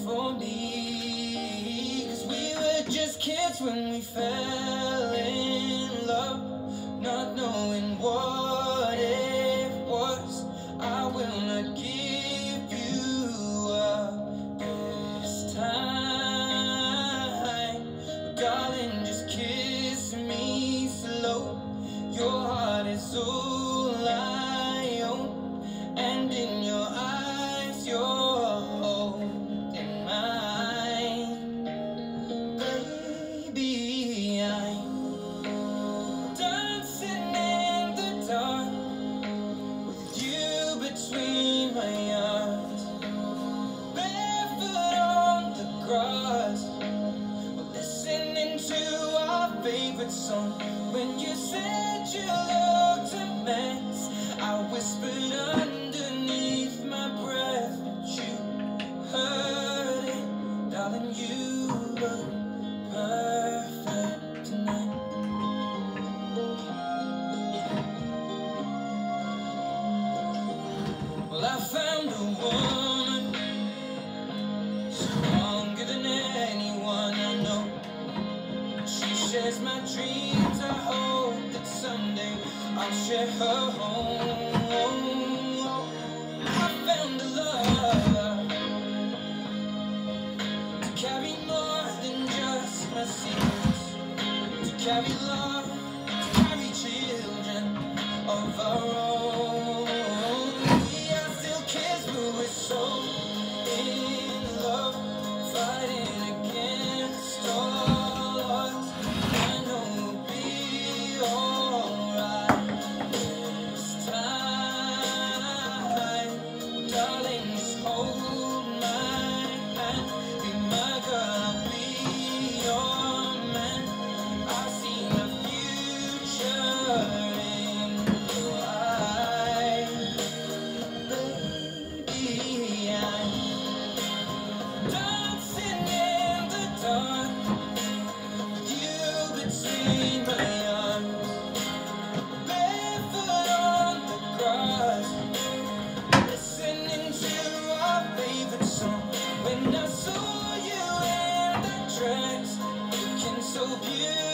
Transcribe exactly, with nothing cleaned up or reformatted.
for me. Cause we were just kids when we fell in love, not knowing what it was. I will not give you up this time, darling, just kiss me slow. Your heart is all I own, and in your eyes you're holding mine. Baby, I'm dancing in the dark with you between my arms, barefoot on the grass, listening to our favorite song. When you said you looked a mess, I whispered underneath my breath, but you heard it, darling. You look perfect tonight. Well, I found a woman stronger than anyone I know. She shares my dreams. I hope that someday I'll share her home. I found a love to carry more than just my secrets, to carry love, to carry children of our own. We are still kids, but we're so in love, fighting against all odds. I know we'll be alright this time. Darling, just hold my hand, be my girl, I'll be your man. I see my future in your eyes. Baby, I'm dancing in the dark with you between my arms, barefoot on the grass, listening to our favorite song. When I saw you in that dress, looking so beautiful,